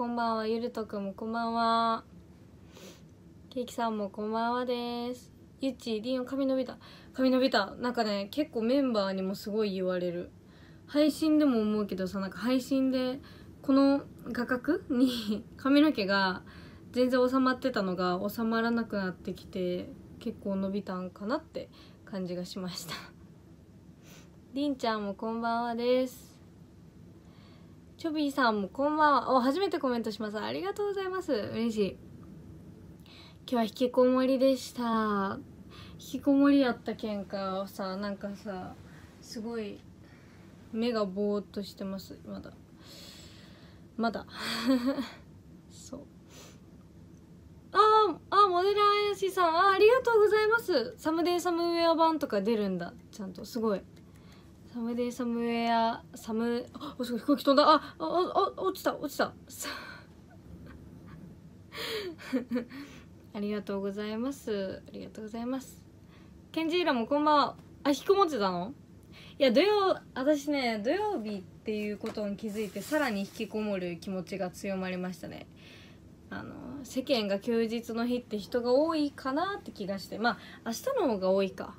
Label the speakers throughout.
Speaker 1: こんばんは。ゆるとくんもこんばんは。ケーキさんもこんばんはです。ゆっち、りん髪伸びた。髪伸びた。なんかね、結構メンバーにもすごい言われる。配信でも思うけどさ、なんか配信でこの画角に髪の毛が全然収まってたのが収まらなくなってきて、結構伸びたんかなって感じがしましたりんちゃんもこんばんはです。チョビーさんもこんばんは。初めてコメントします。ありがとうございます。嬉しい。今日は引きこもりでした。引きこもりやったけんかさ、なんかさ、すごい目がぼーっとしてます。まだそう。モデラーあやしさん、ありがとうございます。サムデイサムウェア版とか出るんだ。ちゃんとすごい。サムデイサムウェアすごい飛行機飛んだ。落ちたありがとうございます。ありがとうございます。ケンジーラもこんばんは。引きこもってたの？いや、私ね、土曜日っていうことに気づいて、さらに引きこもる気持ちが強まりましたね。世間が休日の日って人が多いかなって気がして、まあ明日の方が多いか。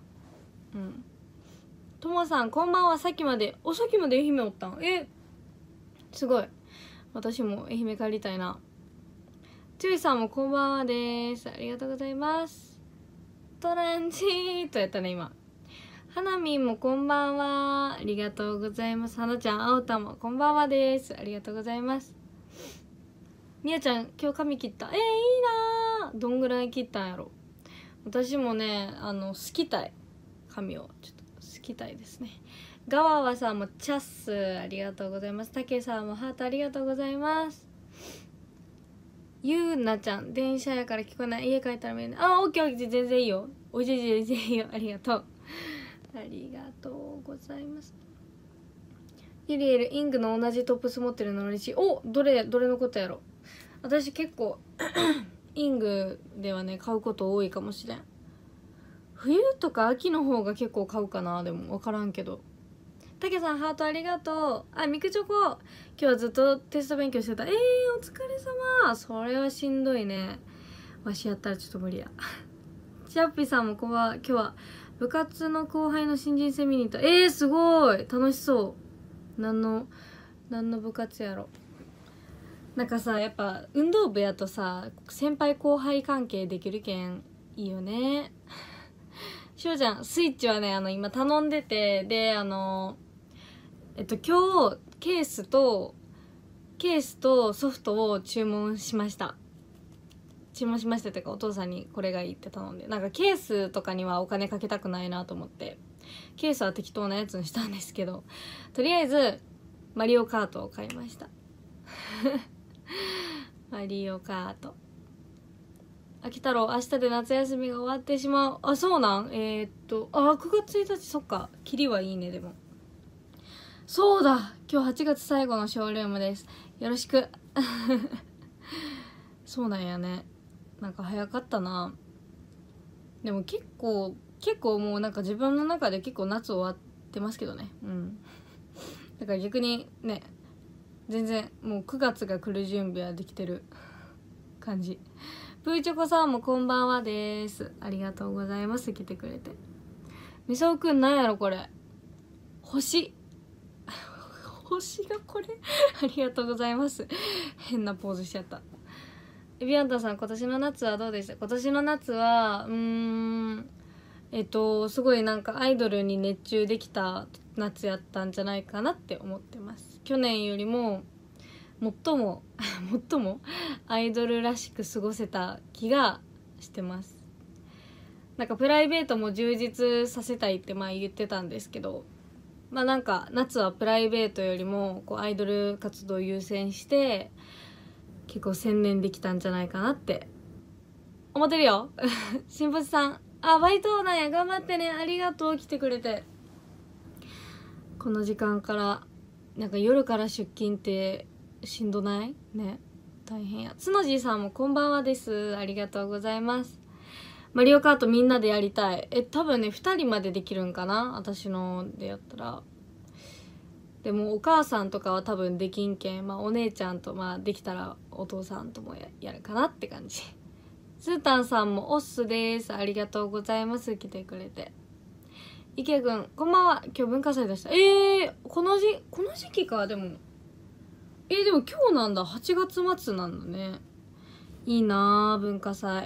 Speaker 1: ともさんこんばんは。さっきまで愛媛おったん？すごい。私も愛媛帰りたいな。ちゅうさんもこんばんはです。ありがとうございます。トランジーとやったね今。はなみんもこんばんは。ありがとうございます。はなちゃん、あおたもこんばんはです。ありがとうございます。みやちゃん今日髪切った。いいなー。どんぐらい切ったんやろ。私もね、好きたい。髪をちょっと好きたいですね。ガワワさんもチャッスありがとうございます。たけさんもハートありがとうございます。ゆうなちゃん、電車やから聞こえない。家帰ったら見えない。オッケーオッケー、全然いいよ。おいしい全然いいよ。ありがとう。ありがとうございます。ユリエル、イングの同じトップス持ってるの嬉しい。どれのことやろ。私結構イングではね買うこと多いかもしれん。冬とか秋の方が結構買うかな。でも分からんけど。たけさんハートありがとう。みくチョコ、今日はずっとテスト勉強してた。お疲れ様。それはしんどいね。わしやったらちょっと無理やチャッピさんも今日は部活の後輩の新人戦見に行った。すごい楽しそう。何の部活やろ。なんかさ、やっぱ運動部やとさ、先輩後輩関係できるけんいいよね。しおちゃん、スイッチはね、今頼んでて、で、今日ケースとソフトを注文しましたっていうか、お父さんにこれがいいって頼んで、なんかケースとかにはお金かけたくないなと思って、ケースは適当なやつにしたんですけど、とりあえずマリオカートを買いましたマリオカート。秋太郎、明日で夏休みが終わってしまう。そうなん。9月1日、そっか。キリはいいね。でもそうだ、今日8月最後のショールームです。よろしくそうなんやね。なんか早かったな。でも結構もうなんか自分の中で結構夏終わってますけどね。だから逆にね、全然もう9月が来る準備はできてる感じ。プーチョコさんもこんばんはです。ありがとうございます。来てくれて。みそおくんなんやろこれ。星がこれありがとうございます。変なポーズしちゃった。ビアンタさん、今年の夏はどうでした？今年の夏はすごいなんかアイドルに熱中できた夏やったんじゃないかなって思ってます。去年よりも最もアイドルらしく過ごせた気がしてます。なんかプライベートも充実させたいって言ってたんですけど、なんか夏はプライベートよりもアイドル活動を優先して結構専念できたんじゃないかなって思ってるよ新星さん、バイトなんや、頑張ってね。ありがとう、来てくれて。この時間からなんか夜から出勤ってしんどないね。大変や。つのじいさんもこんばんはです。ありがとうございます。マリオカートみんなでやりたい。多分ね2人までできるんかな、私のでやったら。 でもお母さんとかは多分できんけん、まあ、お姉ちゃんと、まあ、できたらお父さんともやるかなって感じ。スータンさんもオッスです。ありがとうございます。来てくれて。池くんこんばんは。今日文化祭でした。この時期か。でもでも今日なんだ。8月末なんだね。いいなあ、文化祭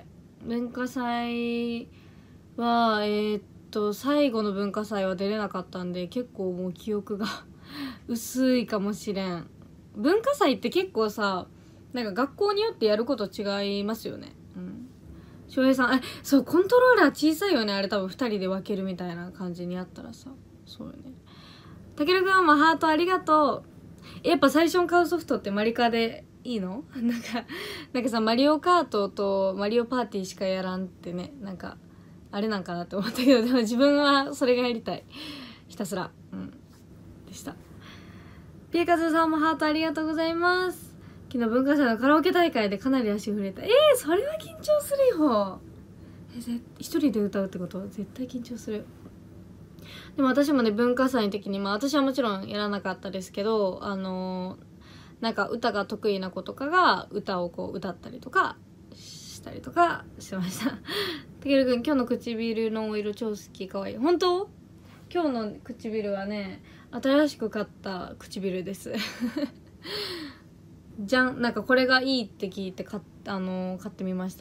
Speaker 1: は最後の文化祭は出れなかったんで、結構もう記憶が薄いかもしれん。文化祭って結構さ、なんか学校によってやること違いますよね。翔平さん、そう、コントローラー小さいよね。あれ多分2人で分けるみたいな感じにあったらさ。そうよね。たけるくんもハートありがとう。やっぱ最初に買うソフトってマリカでいいの？なんかさ、マリオカートとマリオパーティーしかやらんってね、なんかあれなんかなって思ったけど、でも自分はそれがやりたい。ひたすら。でした。ピエカズさんもハートありがとうございます。昨日文化祭のカラオケ大会でかなり足震えた。それは緊張するよ。一人で歌うってことは絶対緊張する。でも私もね、文化祭の時に、まあ私はもちろんやらなかったですけど、なんか歌が得意な子とかが歌をこう歌ったりとかしたりとかしてました。たけるくん、今日の唇のお色超好き、かわいい。本当？今日の唇はね、新しく買った唇ですじゃん。なんかこれがいいって聞いて買ってみました。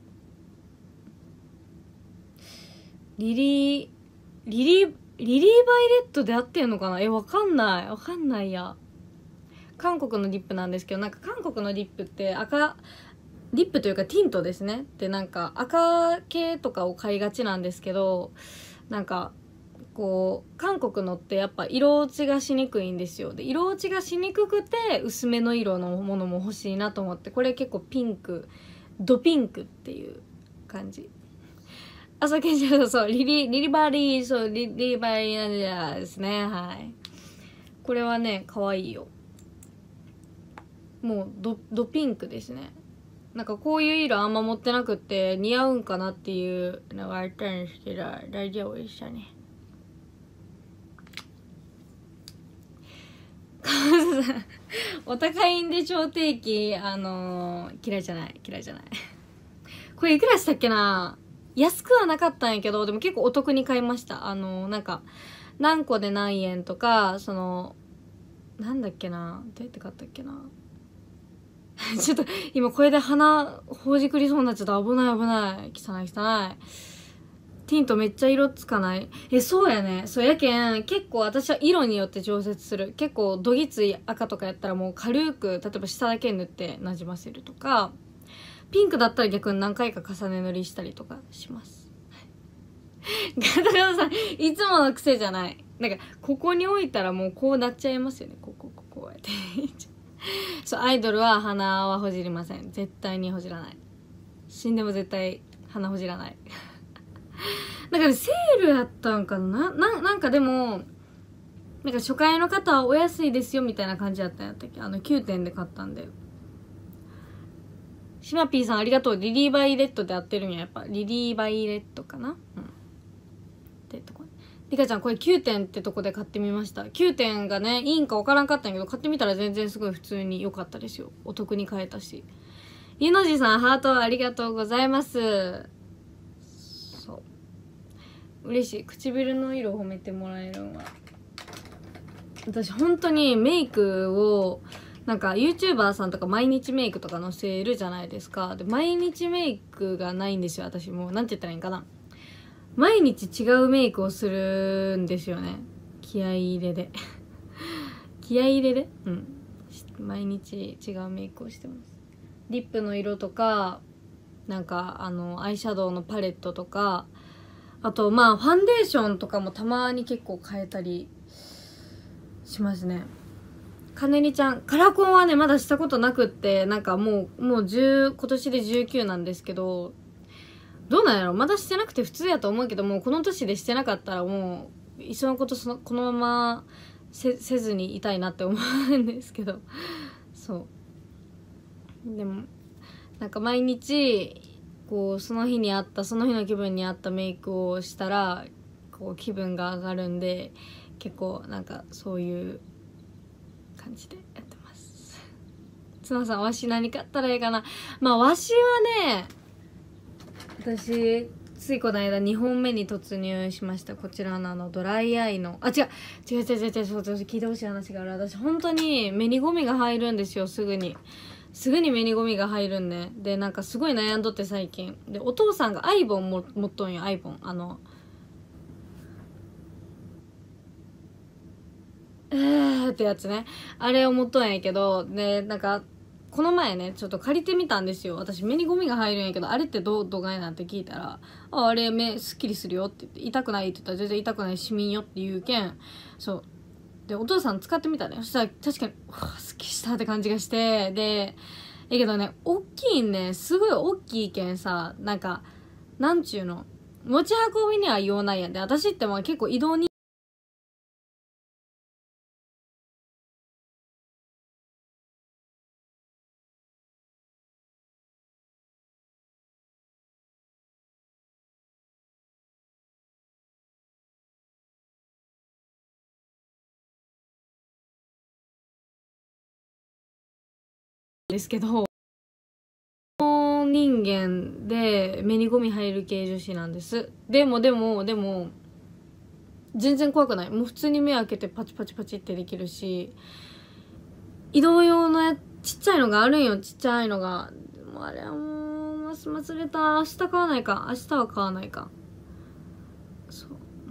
Speaker 1: リリーバイレットで合ってんのかな。わかんないや。韓国のリップなんですけど、なんか韓国のリップってリップというかティントですね。で、なんか赤系とかを買いがちなんですけど、なんかこう韓国のってやっぱ色落ちがしにくいんですよ。で、色落ちがしにくくて薄めの色のものも欲しいなと思って、これ結構ドピンクっていう感じ。そうリリバリー、そう、リリバリーですね。はい。これはね、可愛いよ。もうドピンクですね。なんかこういう色あんま持ってなくって似合うんかなっていうのがあったんですけど、大丈夫でしたね。お高いんで超定期、嫌いじゃないこれいくらしたっけな。安くはなかったんやけど、でも結構お得に買いました。なんか何個で何円とか、なんだっけな、どうやって買ったっけなちょっと今これで鼻ほじくりそうになっちゃった。危ない汚い。ティントめっちゃ色つかない？そうやね。そうやけん、結構私は色によって調節する。結構どぎつい赤とかやったらもう軽く、例えば下だけ塗ってなじませるとか、ピンクだったら逆に何回か重ね塗りしたりとかしますガタガタさん、いつもの癖じゃない。なんかここに置いたらもうこうなっちゃいますよね。こうやってそう、アイドルは鼻はほじりません。絶対にほじらない。死んでも絶対鼻ほじらないなんか、ね、セールやったんかな。なんかでもなんか初回の方はお安いですよみたいな感じだったんやったっけ。9点で買ったんで。シマピーさんありがとう。リリーバイレットで合ってるんや。やっぱリリーバイレットかな。ってとこ。リカちゃんこれ9点ってとこで買ってみました。9点がねいいんか分からんかったんやけど、買ってみたら全然すごい普通に良かったですよ。お得に買えたし。ゆのじさんハートありがとうございます。そう嬉しい。唇の色を褒めてもらえるのは。私本当にメイクをなんか YouTuber さんとか毎日メイクとか載せるじゃないですか。で毎日メイクがないんですよ。私もなんて言ったらいいんかな、毎日違うメイクをするんですよね。気合い入れで毎日違うメイクをしてます。リップの色とか、なんかアイシャドウのパレットとか、あとまあファンデーションとかもたまに結構変えたりしますね。かねりちゃん、カラコンはねまだしたことなくって、なんかもう今年で19なんですけど、どうなんやろ。まだしてなくて普通やと思うけど、もうこの年でしてなかったらもう一緒のことこのまませずにいたいなって思うんですけどそうでもなんか毎日こうその日の気分に合ったメイクをしたらこう気分が上がるんで、結構なんかそういう感じでやってます。綱さん、わし何買ったらいいかな。まあわしはね、私ついこの間2本目に突入しました。こちらのドライアイの、あ、違う、そう聞いてほしい話がある。私本当に目にゴミが入るんですよ。すぐに目にゴミが入るんね。でなんかすごい悩んどって、最近でお父さんがアイボン持っとんよ。アイボン、ってやつね、あれを持っとんやけど、でなんかこの前ねちょっと借りてみたんですよ。私目にゴミが入るんやけど、あれってどがいなんて聞いたら、あれ目すっきりするよって言って、痛くないって言ったら、全然痛くない、しみんよって言うけん、そうでお父さん使ってみたね。そしたら確かにすっきりしたって感じがして、でけどね、大きいんね、すごい大きいけんさ、なんかなんちゅうの、持ち運びには用ないやん。で私ってもう結構移動にですけど、人間で目にゴミ入る系女子なんです。でも全然怖くない。もう普通に目開けてパチパチパチってできるし、移動用のちっちゃいのがあるんよ。ちっちゃいのが。でもあれはもう忘れた。明日買わないか。明日は買わないか。そう、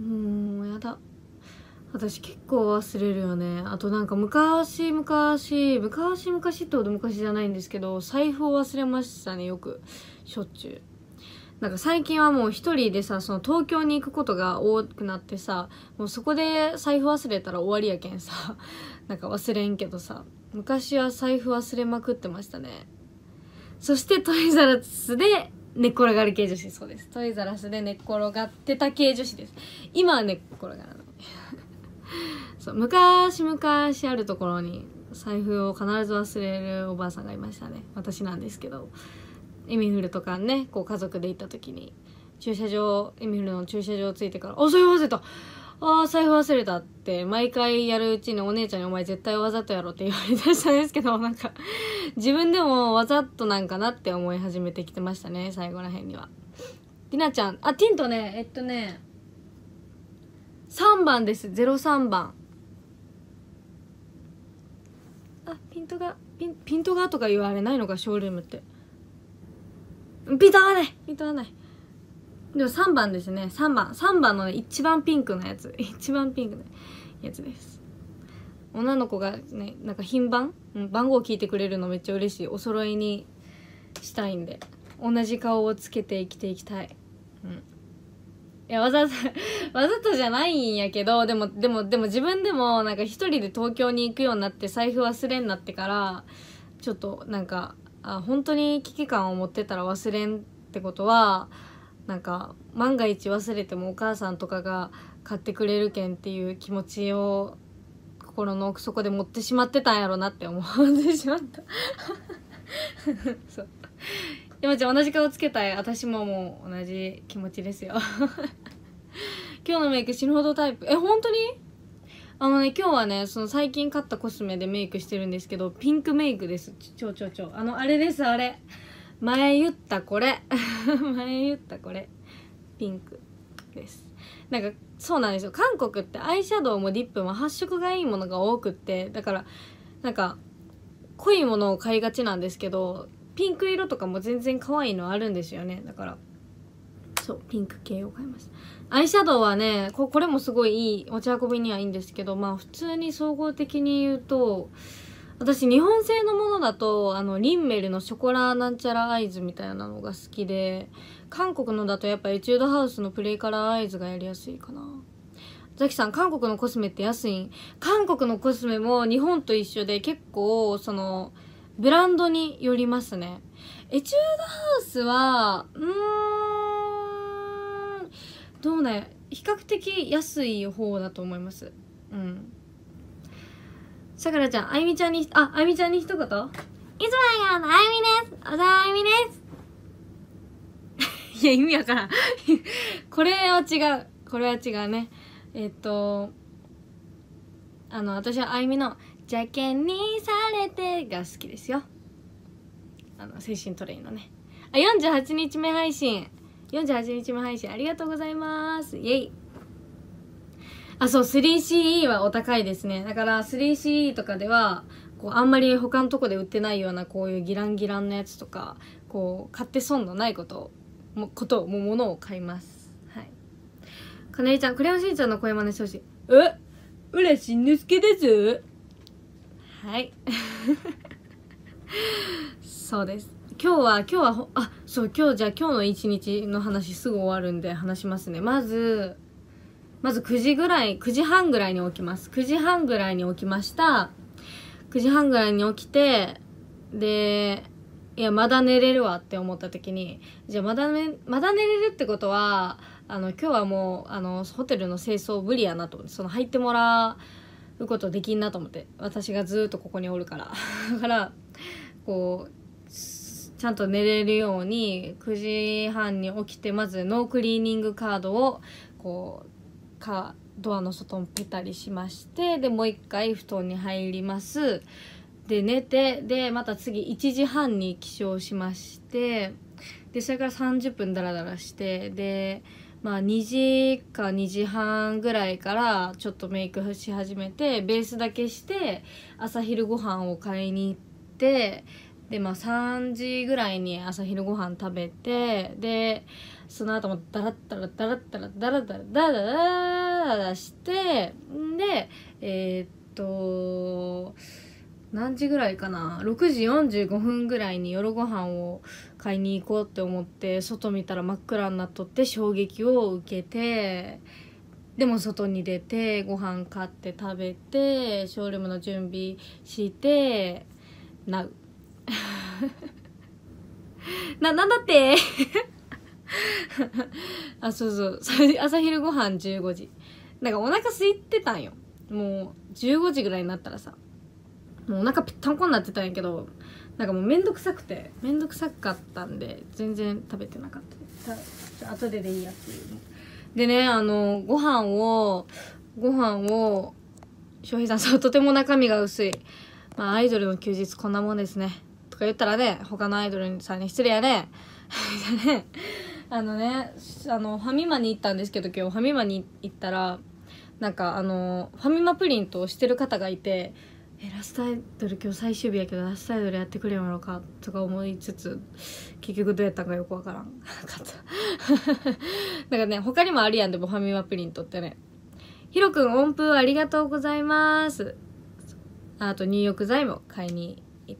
Speaker 1: もうやだ。私結構忘れるよね。あとなんか昔ってほど昔じゃないんですけど、財布を忘れましたね。よくしょっちゅう。なんか最近はもう一人でさ、その東京に行くことが多くなってさ、もうそこで財布忘れたら終わりやけんさ、なんか忘れんけどさ、昔は財布忘れまくってましたね。そしてトイザらスで寝っ転がる系女子。そうです、トイザらスで寝っ転がってた系女子です。今は寝っ転がらないそう、昔あるところに財布を必ず忘れるおばあさんがいましたね。私なんですけど、エミフルとかね、こう家族で行った時にエミフルの駐車場ついてから「あ、財布忘れた、財布忘れた」って毎回やるうちに、お姉ちゃんに「お前絶対わざとやろ」って言われたしたんですけど、なんか自分でもわざとなんかなって思い始めてきてましたね、最後らへんには。りなちゃん、ティントね、3番です。03番。ピントがとか言われないのか、ショールームって。ピントはないでも3番ですね。3番のね、一番ピンクのやつ一番ピンクのやつです。女の子がね、なんか品番、番号聞いてくれるのめっちゃ嬉しい。お揃いにしたいんで、同じ顔をつけて生きていきたい。いや、わざとじゃないんやけど、でも自分でもなんか一人で東京に行くようになって、財布忘れんなってから、ちょっとなんか、本当に危機感を持ってたら忘れんってことは、なんか万が一忘れてもお母さんとかが買ってくれるけんっていう気持ちを心の奥底で持ってしまってたんやろなって思ってしまったそう、山ちゃん同じ顔つけたい。私ももう同じ気持ちですよ今日のメイク死ぬほどタイプ。本当に今日はね、その最近買ったコスメでメイクしてるんですけど、ピンクメイクです。あれです。あれ前言ったこれピンクです。なんかそうなんですよ、韓国ってアイシャドウもディップも発色がいいものが多くって、だからなんか濃いものを買いがちなんですけど、ピンク色とかも全然可愛いのあるんですよね。だからそうピンク系を買います。アイシャドウはね、これもすごいいい、持ち運びにはいいんですけど、まあ普通に総合的に言うと、私日本製のものだとリンメルのショコラなんちゃらアイズみたいなのが好きで、韓国のだとやっぱエチュードハウスのプレイカラーアイズがやりやすいかな。ザキさん、韓国のコスメって安いん？韓国のコスメも日本と一緒で結構そのブランドによりますね。エチュードハウスはどうね、比較的安い方だと思います。さくらちゃん、あゆみちゃんに一言。いつもありがとう、あゆみです。小田あゆみです。いや、意味わからんこれは違うね。私はあゆみの邪険にされてが好きですよ。精神トレインのね。48日目配信48日目配信ありがとうございます。イェイ。そう 3CE はお高いですね。だから 3CE とかではこうあんまり他のとこで売ってないようなこういうギランギランのやつとかこう買って損のない物を買います。はい。かねりちゃん、クレヨンしんちゃんの声真似してほしい。浦しんのすけです。はい。そうです。今日はじゃあ今日の一日の話すぐ終わるんで話しますね。まず9時半ぐらいに起きます。9時半ぐらいに起きました。9時半ぐらいに起きて、で、いや、まだ寝れるわって思った時に、じゃあまだ寝れるってことは、今日はもう、ホテルの清掃無理やなと思って、入ってもらうことできんなと思って、私がずっとここにおるから。だから、こう、ちゃんと寝れるように、9時半に起きて、まずノークリーニングカードを、こう、ドアの外にペタリしまして、でもう一回布団に入ります。で寝て、でまた次1時半に起床しまして、でそれから30分ダラダラして、で2時か2時半ぐらいからちょっとメイクし始めて、ベースだけして朝昼ご飯を買いに行って、で3時ぐらいに朝昼ご飯食べて、でその後もダラッダラダラッダラダラダラダラダラダラしてで何時ぐらいかな、6時45分ぐらいに夜ご飯を買いに行こうって思って外見たら真っ暗になっとって衝撃を受けて、でも外に出てご飯買って食べてショールームの準備してなうなんだってそう朝昼ご飯15時なんかお腹空いてたんよ。もう15時ぐらいになったらさ、もうお腹ぴったんこになってたんやけど、なんかもうめんどくさかったんで全然食べてなかった。後でいいやっていう。でね、ご飯を翔平さんとても中身が薄い、アイドルの休日こんなもんですねとか言ったらね、他のアイドルさんに失礼やねファミマに行ったんですけど、今日ファミマに行ったらなんかファミマプリントをしてる方がいて、ラストアイドル今日最終日やけどラストアイドルやってくれるのかとか思いつつ、結局どうやったんかよくわからんかったなんかね、他にもあるやん。でもファミマプリントってね。ひろくん音符ありがとうございます。あと入浴剤も買いに行って、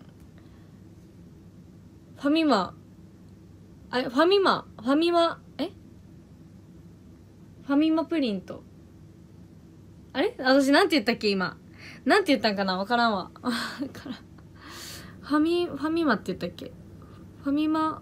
Speaker 1: ファミマプリントあれ、私なんて言ったっけ、今なんて言ったんかな、わからんわファミマって言ったっけ、ファミマ、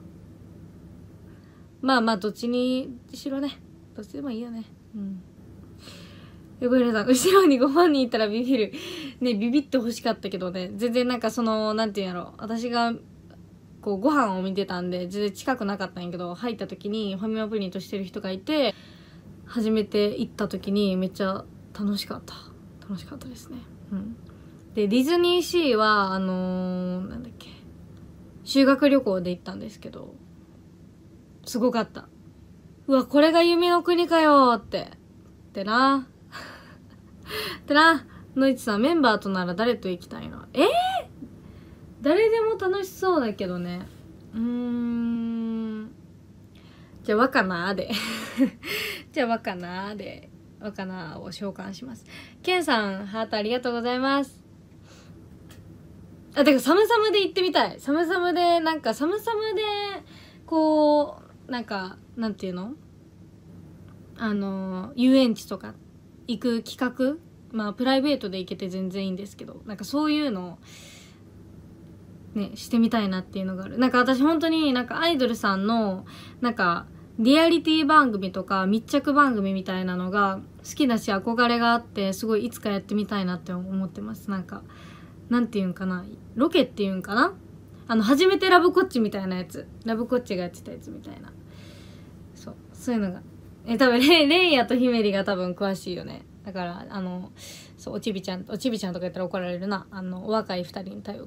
Speaker 1: どっちにしろね、どっちでもいいよね。横平さん、後ろにご飯に行ったらビビるね。ビビって欲しかったけどね、全然なんかなんていうんやろ、私がこうご飯を見てたんで全然近くなかったんやけど、入った時にファミマプリントしてる人がいて、初めて行った時にめっちゃ楽しかったですね。でディズニーシーはなんだっけ、修学旅行で行ったんですけど、すごかった。うわ、これが夢の国かよってなノイチさん、メンバーとなら誰と行きたいの？誰でも楽しそうだけどね。じゃあ若菜でじゃあ若菜を召喚します。ケンさんハートありがとうございます。だからサムサムで行ってみたい。サムサムでこうなんかなんていうの、遊園地とか行く企画、プライベートで行けて全然いいんですけど、なんかそういうのねしてみたいなっていうのがある。なんか私本当になんかアイドルさんのなんかリアリティ番組とか密着番組みたいなのが好きだし憧れがあって、すごいいつかやってみたいなって思ってます。なんかなんていうんかな、ロケっていうんかな、初めてラブコッチみたいなやつ、ラブコッチがやってたやつみたいな、そういうのが多分レイヤとヒメリが多分詳しいよね。 だからそうおちびちゃんとか言ったら怒られるな、お若い2人に頼って。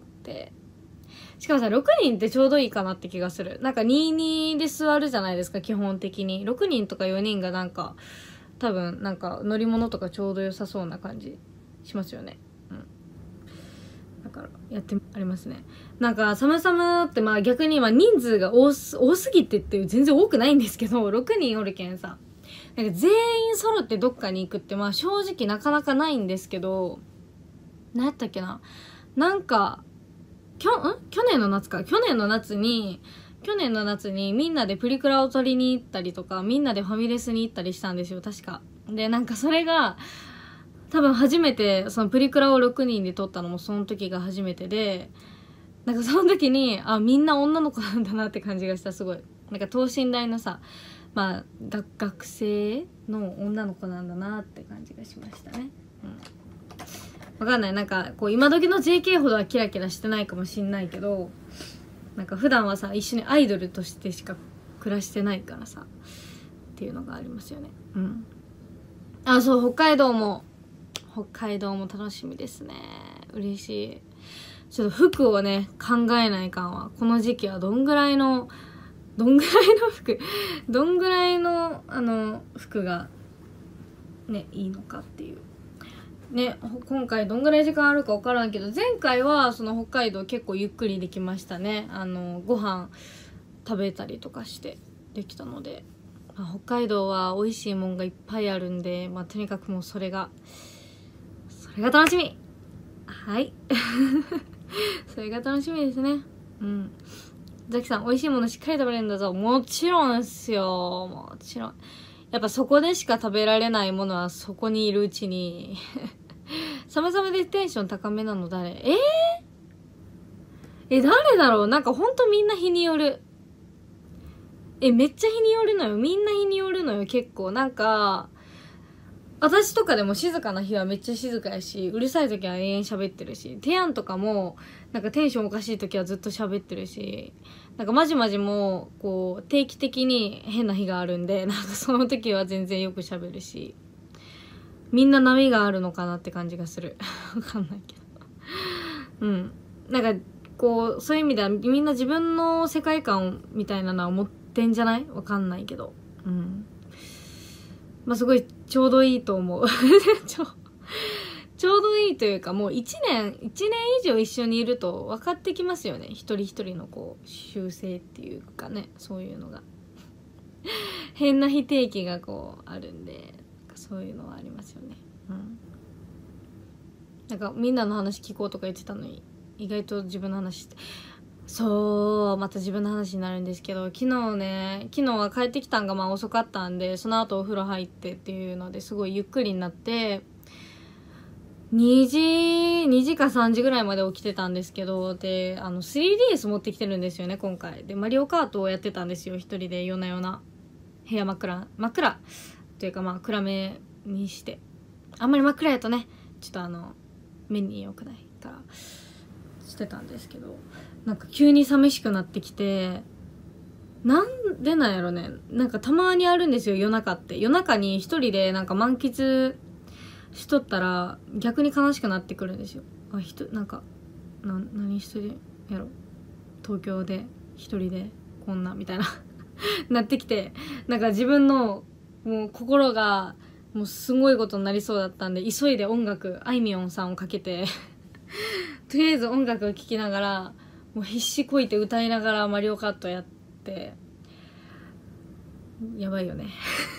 Speaker 1: しかもさ、6人ってちょうどいいかなって気がする。なんか22で座るじゃないですか、基本的に。6人とか4人がなんか多分なんか乗り物とかちょうど良さそうな感じしますよね。だからやってありますね。なんかサムサムってまあ逆に今人数が多すぎてって全然多くないんですけど、6人おるけんさ、なんか全員揃ってどっかに行くってまあ正直なかなかないんですけど、何やったっけな、なんか去年の夏にみんなでプリクラを撮りに行ったりとか、みんなでファミレスに行ったりしたんですよ、確か。でなんかそれが多分初めて、そのプリクラを6人で撮ったのもその時が初めてで、なんかその時にみんな女の子なんだなって感じがした。すごいなんか等身大のさ、まあ学生の女の子なんだなって感じがしましたね。わかんない、なんかこう今時の JK ほどはキラキラしてないかもしんないけど、なんか普段はさ一緒にアイドルとしてしか暮らしてないからさっていうのがありますよね。そう、北海道も楽しみですね。嬉しい。ちょっと服をね考えないかんわ。この時期はどんぐらいの服がねいいのかっていうね。今回どんぐらい時間あるか分からんけど、前回はその北海道結構ゆっくりできましたね。ご飯食べたりとかしてできたので、北海道は美味しいもんがいっぱいあるんで、とにかくもうそれが楽しみ。はいそれが楽しみですね。ザキさん、美味しいものしっかり食べれるんだぞ。もちろんっすよ、もちろん。やっぱそこでしか食べられないものはそこにいるうちにサムサムでテンション高めなの誰？誰だろう。なんかほんとみんな日による。めっちゃ日によるのよ。みんな日によるのよ、結構。なんか私とかでも静かな日はめっちゃ静かやし、うるさい時は永遠喋ってるし、テヤンとかもなんかテンションおかしい時はずっと喋ってるし、なんかまじまじもこう定期的に変な日があるんで、なんかその時は全然よく喋るし、みんな波があるのかなって感じがするわかんないけどなんかこうそういう意味ではみんな自分の世界観みたいなのは持ってんじゃない？わかんないけど、すごいちょうどいいと思うちょうどいいというか、もう1年以上一緒にいると分かってきますよね、一人一人のこう習性っていうかね、そういうのが変な非定期がこうあるんで、そういうのはありますよね。なんかみんなの話聞こうとか言ってたのに意外と自分の話して、そうまた自分の話になるんですけど、昨日は帰ってきたんが遅かったんで、その後お風呂入ってっていうのですごいゆっくりになって、2時か3時ぐらいまで起きてたんですけど、で3DS 持ってきてるんですよね今回で。マリオカートをやってたんですよ、一人で夜な夜な。部屋真っ暗というか暗めにして、あんまり真っ暗やとねちょっと目に良くないからしてたんですけど、なんか急に寂しくなってきて、なんでなんやろね。なんかたまにあるんですよ、夜中に一人でなんか満喫しとったら逆に悲しくなってくるんですよ。なんか何してるやろ、東京で一人でこんなみたいななってきて、なんか自分のもう心がもうすごいことになりそうだったんで、急いであいみょんさんをかけてとりあえず音楽を聴きながらもう必死こいて歌いながらマリオカットやって、やばいよね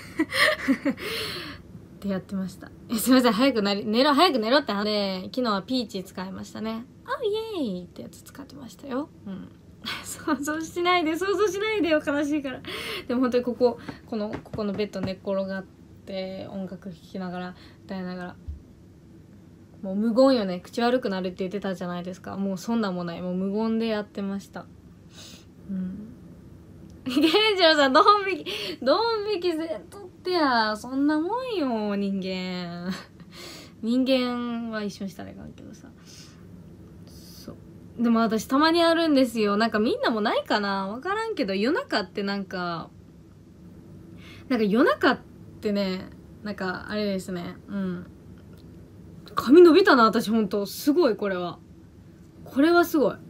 Speaker 1: ってやってました。すいません、早く寝ろって話で、昨日はピーチ使いましたね。イエーイってやつ使ってましたよ。想像しないでよ、悲しいから。でも本当にここのベッド寝っ転がって音楽聴きながら歌いながら、もう無言よね。口悪くなるって言ってたじゃないですか。もうそんなもない、もう無言でやってました。源次郎さん、ドン引きせんとってや。そんなもんよ、人間は一緒にしたらいかんけどさ。でも私たまにあるんですよ。なんかみんなもないかな、わからんけど、夜中ってなんか夜中ってね、 なんかあれですね、髪伸びたな私。ほんとすごい。これはすごい。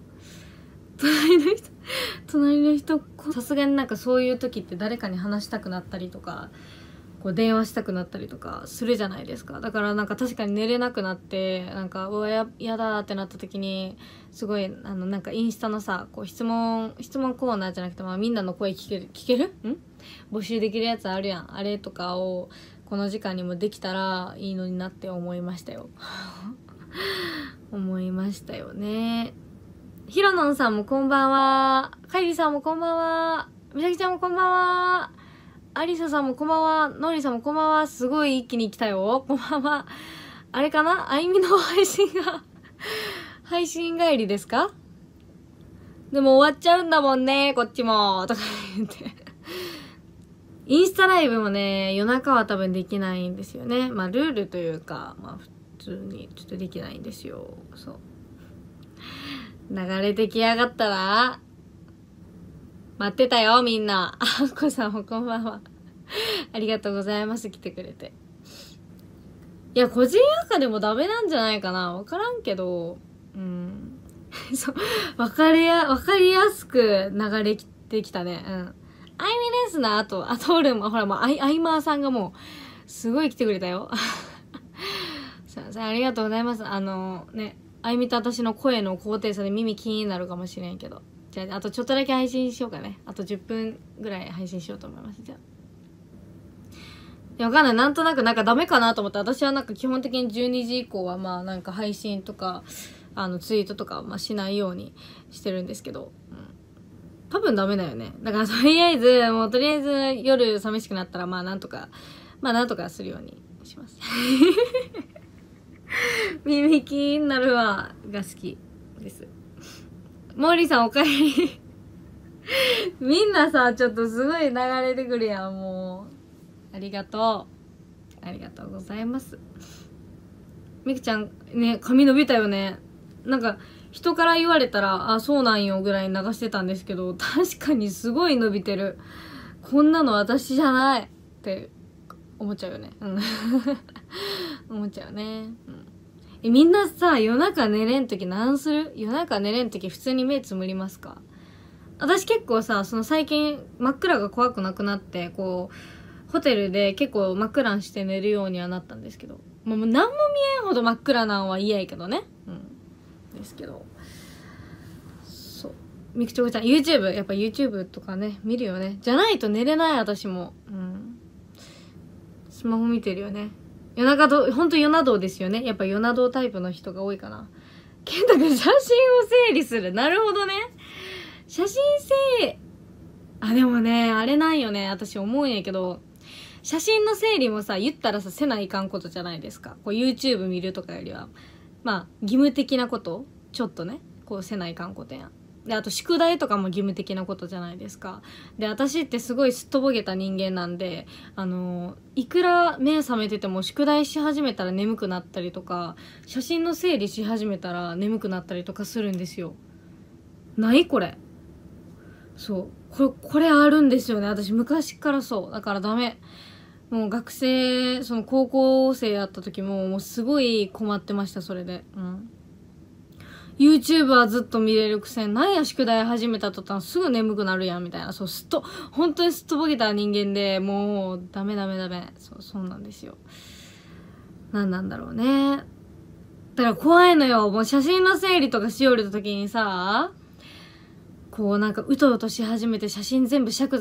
Speaker 1: 隣の人さすがになんかそういう時って誰かに話したくなったりとか、こう電話したくなったりとかするじゃないですか。だからなんか確かに寝れなくなって、なんかやだってなった時に、すごいなんかインスタのさ、こう質問コーナーじゃなくて、みんなの声聞ける募集できるやつあるやん。あれとかをこの時間にもできたらいいのになって思いましたよ思いましたよね。ひろのんさんもこんばんは。かいりさんもこんばんは。みさきちゃんもこんばんは。アリサさんもこんばんは。ノリさんもこんばんは。すごい一気に来たよ。こんばんは。あれかな、あいみの配信が配信帰りですか？でも終わっちゃうんだもんね、こっちも。とか言ってインスタライブもね、夜中は多分できないんですよね。ルールというか、普通にちょっとできないんですよ。そう。流れてきやがったら待ってたよ、みんな。あっこさんもこんばんは。ありがとうございます。来てくれて。いや、個人赤でもダメなんじゃないかな。わからんけど、そう、わかりやすく流れてきたね。アイミですな、あと俺も、ほら、アイマーさんがもう、すごい来てくれたよ。すいません、ありがとうございます。あいみと私の声の高低差で耳気になるかもしれんけど。じゃあ、あとちょっとだけ配信しようかね。あと10分ぐらい配信しようと思います。じゃあ。いや、わかんない。なんとなくなんかダメかなと思って、私はなんか基本的に12時以降はなんか配信とか、ツイートとかしないようにしてるんですけど、多分ダメだよね。だからとりあえず夜寂しくなったらなんとかするようにします。耳キーになるわが好きです。モーリーさんおかえり。みんなさ、ちょっとすごい流れてくるやん、もう。ありがとうございます。みくちゃんね、髪伸びたよね。なんか人から言われたら、あ、そうなんよぐらい流してたんですけど、確かにすごい伸びてる。こんなの私じゃないって思っちゃうよね。思っちゃうね。みんなさ、夜中寝れんとき何する？夜中寝れんとき普通に目つむりますか？私結構さ、最近真っ暗が怖くなくなって、こう、ホテルで結構真っ暗にして寝るようにはなったんですけど、もう何も見えんほど真っ暗なんは嫌やけどね。ですけど。そう。みくちょこちゃん、YouTube、やっぱ YouTube とかね、見るよね。じゃないと寝れない、私も。スマホ見てるよね。ほんと夜などですよね。やっぱ夜などタイプの人が多いかな。健太くん、写真を整理する。なるほどね。写真でもね、あれなんよね。私思うんやけど、写真の整理もさ、言ったらさ、せないかんことじゃないですか。こう YouTube 見るとかよりは。義務的なこと、ちょっとね、こうせないかんことやん。で、あと宿題とかも義務的なことじゃないですか。で、私ってすごいすっとぼけた人間なんで、いくら目覚めてても宿題し始めたら眠くなったりとか、写真の整理し始めたら眠くなったりとかするんですよ。ないこれ。そう。これあるんですよね。私昔からそう。だからダメ。もう学生、高校生やった時もうすごい困ってました、それで。YouTube はずっと見れるくせに、なんや宿題始めた途端すぐ眠くなるやんみたいな。本当にすっとぼけた人間で、もうダメ。そうなんですよ。なんなんだろうね。だから怖いのよ。もう写真の整理とかしおると時にさ、こうなんかうとうとし始めて写真全部削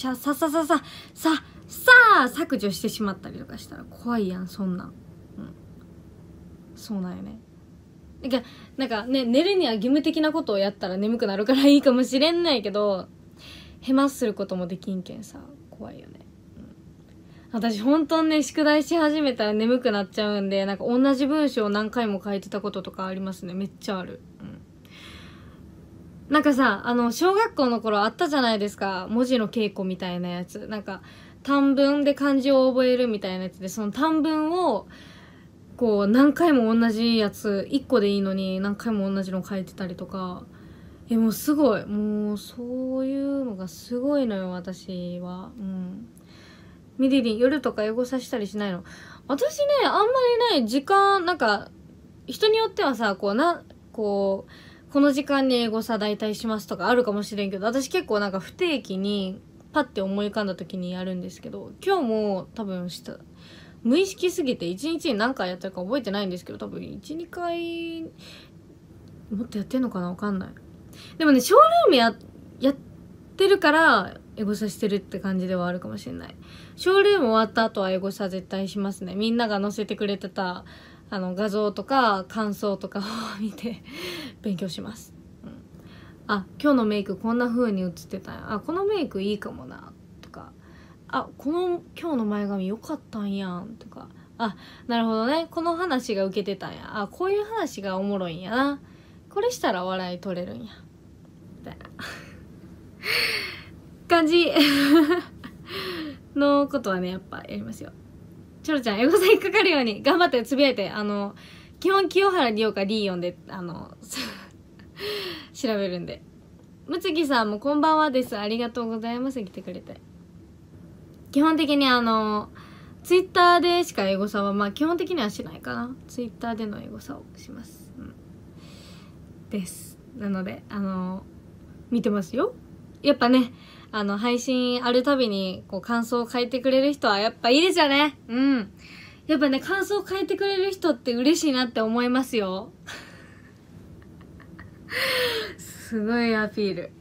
Speaker 1: 除してしまったりとかしたら怖いやん、そんなん。そうなんよね。なんかね、寝るには義務的なことをやったら眠くなるからいいかもしれんないけど、ヘマすることもできんけんさ、怖いよね。私本当にね、宿題し始めたら眠くなっちゃうんで、なんか同じ文章を何回も書いてたこととかありますね。めっちゃある。なんかさ、小学校の頃あったじゃないですか。文字の稽古みたいなやつ。なんか、短文で漢字を覚えるみたいなやつで、その短文を、こう、何回も同じやつ、1個でいいのに何回も同じの書いてたりとか。もうすごい。もう、そういうのがすごいのよ、私は。 ミリリン夜とかエゴサしたりしないの？私ねあんまりね時間なんか人によってはさこの時間にエゴサ大体しますとかあるかもしれんけど、私結構なんか不定期にパッて思い浮かんだ時にやるんですけど、今日も多分無意識すぎて1日に何回やったか覚えてないんですけど、多分 1,2 回もっとやってんのかな、わかんない。でもねショールームやってるからエゴサしてるって感じではあるかもしれない。ショールーム終わった後はエゴサ絶対しますね。みんなが載せてくれてた画像とか感想とかを見て勉強します、うん、あ、今日のメイクこんな風に映ってたんや、あ、このメイクいいかもなとか、あ、今日の前髪良かったんやんとか、あ、なるほどね、この話が受けてたんや、あ、こういう話がおもろいんやな、これしたら笑い取れるんやみたいな感じのことはねやっぱやりますよ。チョロちゃんエゴサ引っかかるように頑張ってつぶやいて、基本清原リオかリーヨンで調べるんで。むつきさんもこんばんはです、ありがとうございます、来てくれて。基本的にツイッターでしかエゴサは基本的にはしないかな。ツイッターでのエゴサをします、うん、です。なので見てますよ。やっぱね配信あるたびに感想を書いてくれる人はやっぱいいですよね。うん。やっぱね感想を書いてくれる人って嬉しいなって思いますよすごいアピール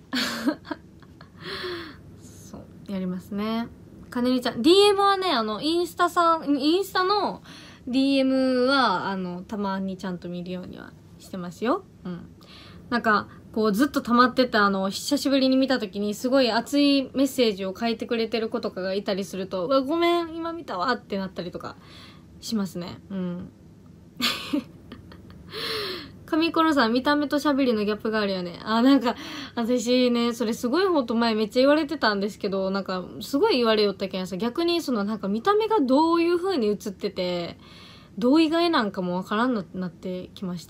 Speaker 1: そうやりますね。かねりちゃん DM はねインスタの DM はたまにちゃんと見るようにはしてますよ。うん。なんかずっと溜まってた久しぶりに見た時にすごい熱いメッセージを書いてくれてる子とかがいたりすると、うわごめん今見たわってなったりとかしますね。うん神コロさん、見た目と喋りのギャップがあるよね。あ、なんか私ねそれすごいほんと前めっちゃ言われてたんですけど、なんかすごい言われよったけんさ、逆になんか見た目がどういう風に映っててどう以外なんかもわからんなってなってきました。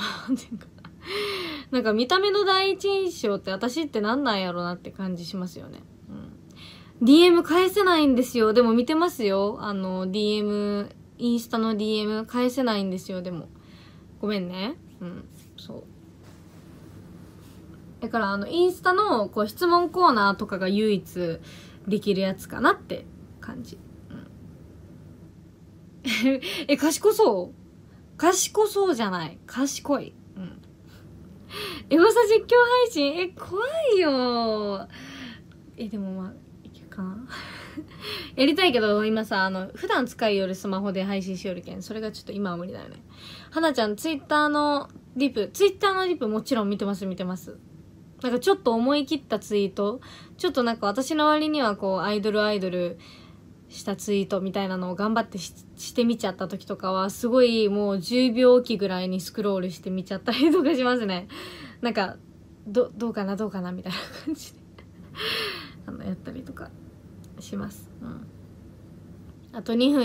Speaker 1: なんか見た目の第一印象って私ってなんなんやろなって感じしますよね。うん。DM 返せないんですよ。でも見てますよ。DM、インスタの DM 返せないんですよ。でも。ごめんね。うん。そう。だからインスタの質問コーナーとかが唯一できるやつかなって感じ。うん、賢そうじゃない。賢い。うん。エゴサ実況配信怖いよでもいけるかなやりたいけど今さ普段使いよるスマホで配信しよるけん、それがちょっと今は無理だよね。はなちゃんツイッターのリプもちろん見てます。なんかちょっと思い切ったツイート、ちょっとなんか私の割にはアイドルしたツイートみたいなのを頑張ってしてみちゃった時とかはすごいもう10秒おきぐらいにスクロールしてみちゃったりとかしますね。なんかどうかなみたいな感じでやったりとかします。うん。あと2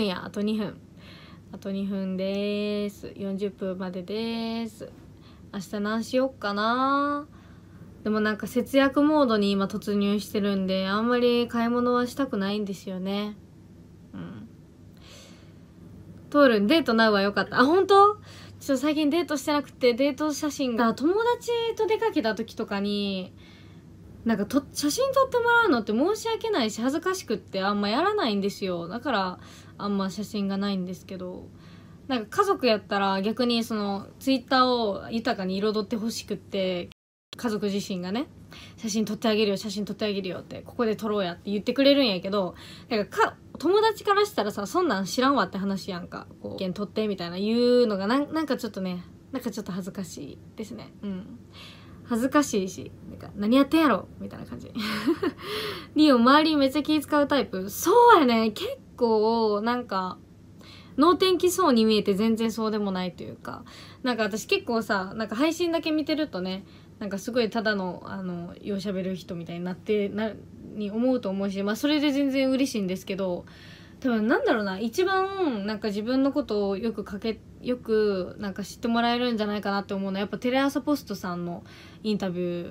Speaker 1: 分でーす。40分まででーす。明日何しよっかな。でもなんか節約モードに今突入してるんであんまり買い物はしたくないんですよね。うん。トールンデートナウは良かった。あ、本当？ちょっと最近デートしてなくて、デート写真が友達と出かけた時とかになんか写真撮ってもらうのって申し訳ないし恥ずかしくってあんまやらないんですよ。だからあんま写真がないんですけど、なんか家族やったら逆にツイッターを豊かに彩ってほしくって、家族自身がね写真撮ってあげるよってここで撮ろうやって言ってくれるんやけど、なんか友達からしたらさそんなん知らんわって話やんか。撮ってみたいな言うのがなんかちょっとね、なんかちょっと恥ずかしいですね。うん。恥ずかしいし、なんか何やってんやろみたいな感じリオ周りめっちゃ気使うタイプ。そうやね、結構なんか能天気そうに見えて全然そうでもないというか、なんか私結構さなんか配信だけ見てるとね、なんかすごいただのようしゃべる人みたいに思うと思うし、それで全然嬉しいんですけど、多分なんだろうな、一番なんか自分のことをよくなんか知ってもらえるんじゃないかなって思うのはやっぱテレ朝ポストさんのインタビュー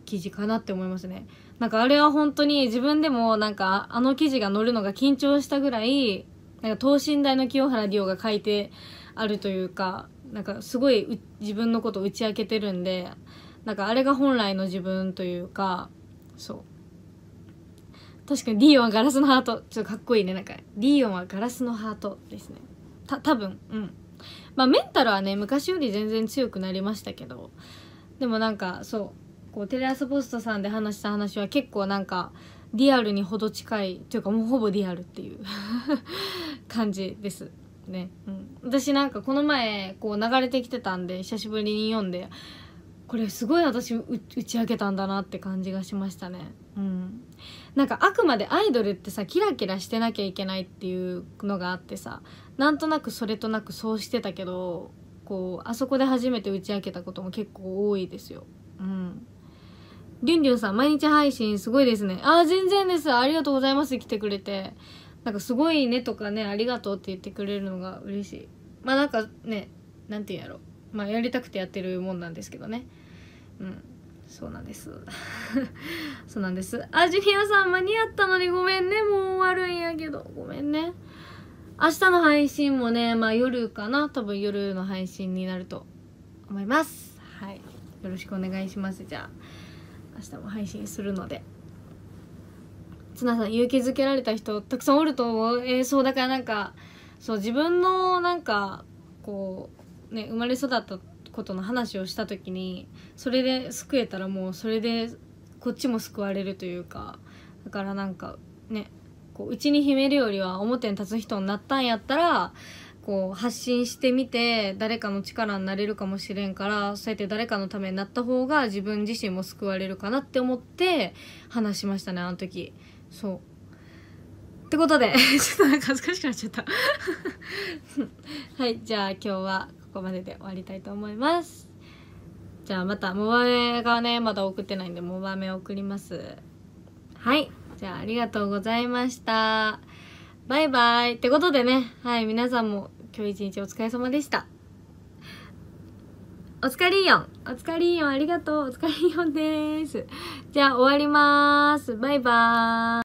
Speaker 1: 記事かなって思いますね。なんかあれは本当に自分でもなんかあの記事が載るのが緊張したぐらい、なんか等身大の清原梨央が書いてあるというか、なんかすごい自分のことを打ち明けてるんで、なんかあれが本来の自分というか、そう確かにリーオンはガラスのハート、ちょっとかっこいいね。なんかリーオンはガラスのハートですね。多分まあメンタルはね昔より全然強くなりましたけど、でもなんかそうこうテレ朝ポストさんで話した話は結構なんかリアルにほど近いというか、もうほぼリアルっていう感じですね。私なんかこの前こう流れてきてたんで久しぶりに読んで、これすごい私打ち明けたんだなって感じがしましたね。なんかあくまでアイドルってさ、キラキラしてなきゃいけないっていうのがあってさ、なんとなくそれとなくそうしてたけど、こうあそこで初めて打ち明けたことも結構多いですよ。りゅんりゅんさん毎日配信すごいですね。全然です。ありがとうございます。来てくれて、なんかすごいねとかね、ありがとうって言ってくれるのが嬉しい。まあなんかね、なんて言うんやろ、まあやりたくてやってるもんなんですけどね。そうなんですそうなんです。ジュニアさん間に合ったのにごめんね。もう終わるんやけどごめんね。明日の配信もね、まあ夜かな、多分夜の配信になると思います。はい、よろしくお願いします。じゃあ明日も配信するので。ツナさん、勇気づけられた人たくさんおると思う。そうだからなんかそう自分のなんかこうね、生まれ育ったことの話をした時にそれで救えたら、もうそれでこっちも救われるというか、だからなんかね、こう内に秘めるよりは表に立つ人になったんやったら、こう発信してみて誰かの力になれるかもしれんから、そうやって誰かのためになった方が自分自身も救われるかなって思って話しましたね、あの時。そうってことでちょっとなんか恥ずかしくなっちゃったはい、じゃあ今日はここまでで終わりたいと思います。じゃあまたモバメがねまだ送ってないんでモバメ送ります。はい、じゃあありがとうございました。バイバイってことでね、はい、皆さんも今日一日お疲れ様でした。お疲れイオン、お疲れイオンありがとう。お疲れイオンです。じゃあ終わります。バイバーイ。